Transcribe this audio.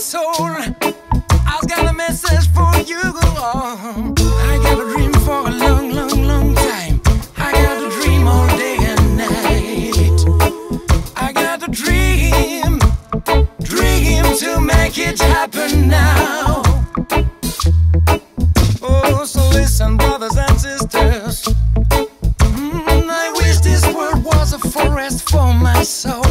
soul. I've got a message for you. I got a dream for a long, long, long time. I got a dream all day and night. I got a dream to make it happen now. Oh, so listen, brothers and sisters. I wish this world was a forest for my soul.